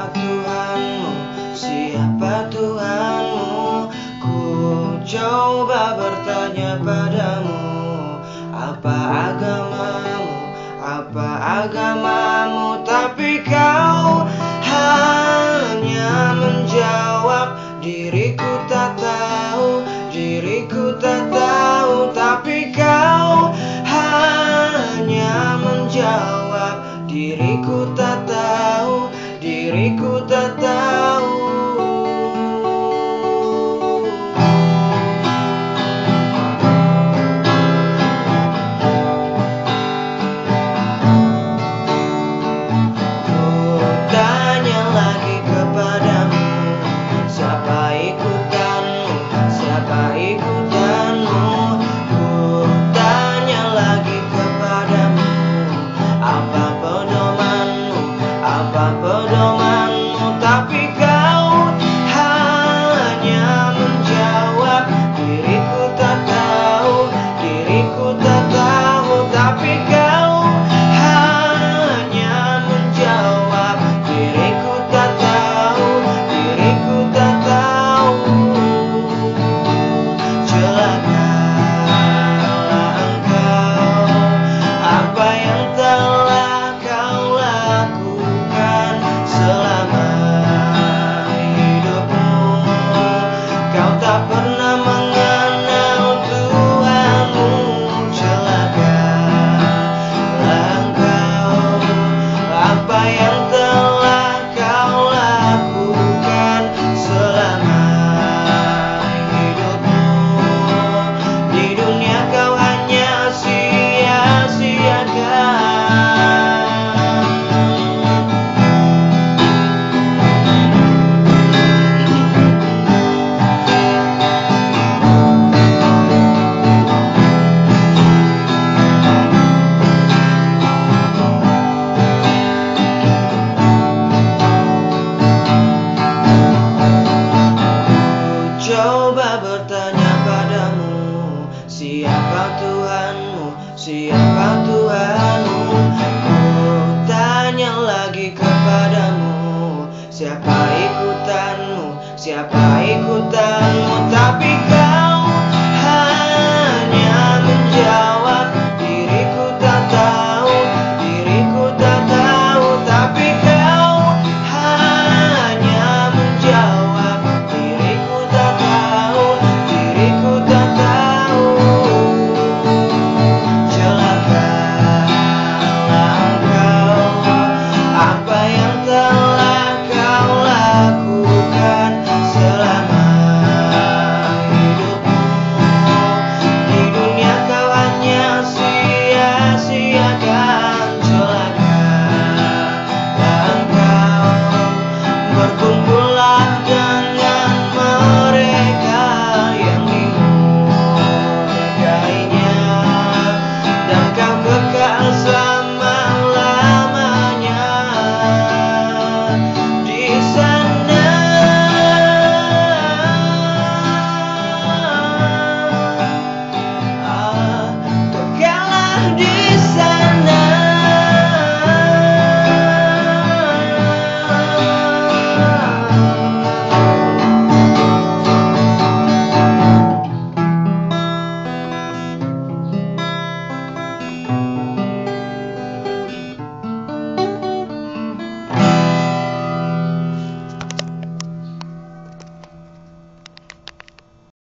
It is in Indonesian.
Tuhanmu? Siapa Tuhanmu? Ku coba bertanya padamu, apa agamamu? Apa agamamu? Tapi kau hanya menjawab, diriku tak tahu, diriku tak tahu. Tapi kau hanya menjawab, diriku tak tahu, diriku tak tahu. Coba bertanya padamu, siapa Tuhanmu? Siapa Tuhanmu? Ku tanya lagi kepadamu, siapa ikutanmu? Siapa ikutanmu? Tapi kau